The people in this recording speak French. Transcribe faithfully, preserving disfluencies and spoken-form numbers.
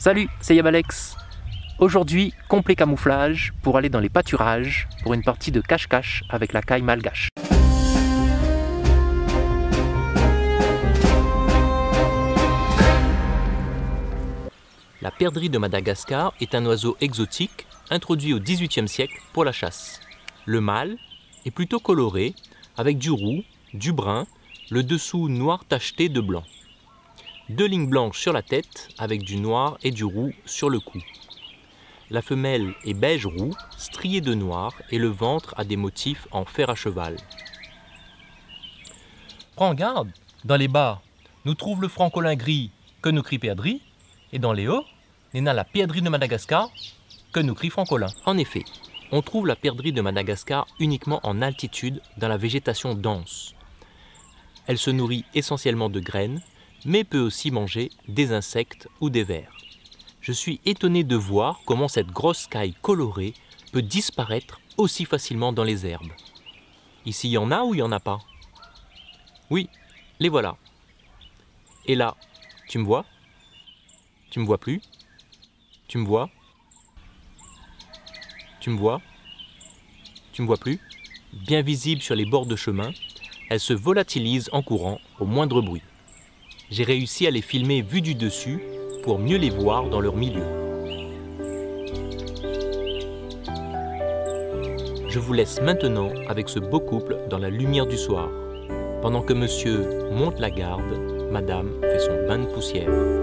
Salut, c'est Yabalex. Aujourd'hui, complet camouflage pour aller dans les pâturages pour une partie de cache-cache avec la caille malgache. La perdrix de Madagascar est un oiseau exotique introduit au dix-huitième siècle pour la chasse. Le mâle est plutôt coloré avec du roux, du brun, le dessous noir tacheté de blanc. Deux lignes blanches sur la tête avec du noir et du roux sur le cou. La femelle est beige roux, striée de noir et le ventre a des motifs en fer à cheval. Prends garde, dans les bas, nous trouve le francolin gris que nous crie perdrix et dans les hauts, il y a la perdrix de Madagascar que nous crie francolin. En effet, on trouve la perdrix de Madagascar uniquement en altitude dans la végétation dense. Elle se nourrit essentiellement de graines, mais peut aussi manger des insectes ou des vers. Je suis étonné de voir comment cette grosse caille colorée peut disparaître aussi facilement dans les herbes. Ici, il y en a ou il n'y en a pas? Oui, les voilà. Et là, tu me vois? Tu me vois plus? Tu me vois? Tu me vois? Tu me vois plus? Bien visible sur les bords de chemin, elles se volatilisent en courant au moindre bruit. J'ai réussi à les filmer vues du dessus pour mieux les voir dans leur milieu. Je vous laisse maintenant avec ce beau couple dans la lumière du soir, pendant que monsieur monte la garde, madame fait son bain de poussière.